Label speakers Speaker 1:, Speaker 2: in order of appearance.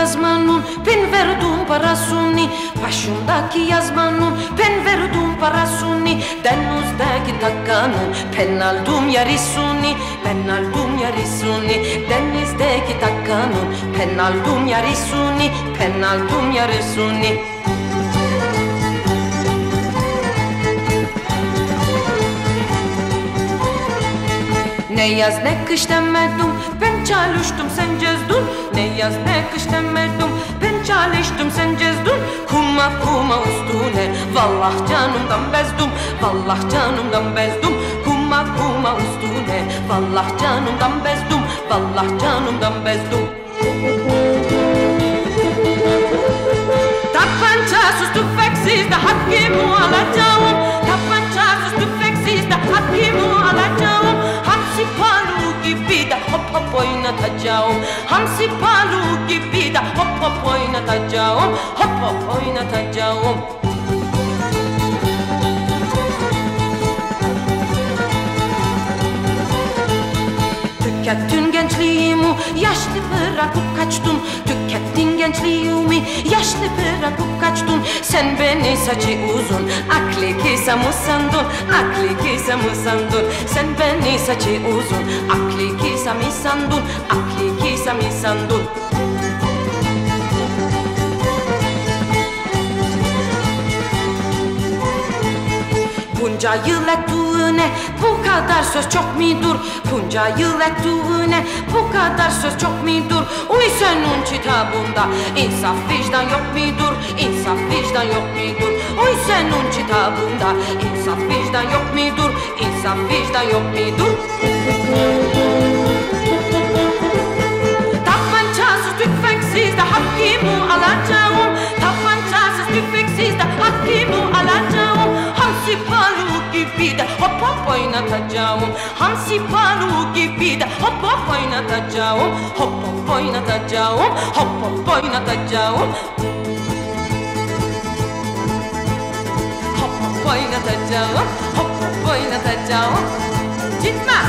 Speaker 1: yazmanın ben verdim parasını, başımdaki yazmanın ben verdim parasını, denizdeki takkanın ben aldım yarısını, ben aldım yarısını, denizdeki takkanın ben aldım yarısını, ben aldım yarısını. Ne yaz ne kış demedim, ben çalıştım sen cezdun. Ne yaz ne kış demedim, ben çalıştım sen cezdun. Kuma kuma üstüne, vallah canımdan bezdim, vallah canımdan bezdim. Kuma kuma üstüne, vallah canımdan bezdim, vallah canımdan bezdim. Tapancasız tüfeksiz de hakkımı alacağım. Tapancasız tüfeksiz de hakkımı alacağım. Hamsi palu gibi de hop hop oynatacağım. Hamsi palu gibi de hop hop oynatacağım. Hop hop oynatacağım. Tükettin gençliğimi, yaşlı bırakıp kaçtın. Tükettin gençliğimi, yaşlı bırakıp kaçtın. Sen beni saçı uzun, aklı kısa mı sandın? Aklı kısa mı sandın? Sen beni saçı uzun, aklı kısa mı sandın? Aklı kısa mı sandın? Bunca yıl ettiğine bu kadar söz çok mudur? Bunca yıl ettiğine bu kadar söz çok mudur? Uy senin kitabında insaf vicdan yok mudur? İnsaf vicdan yok mudur? Uy senin kitabında insaf vicdan yok mudur? İnsaf vicdan yok mudur? Tapancasız tüfeksiz de hakkımı alacağım. Tapancasız tüfeksiz de hakkımı alacağım. Hamsi palu gibi de hop hop oynatacağım. Hamsi palu gibi de hop hop oynatacağım. Hop hop oynatacağım. Hop hop oynatacağım. Hop hop oynatacağım. Hop hop oynatacağım. Gitme.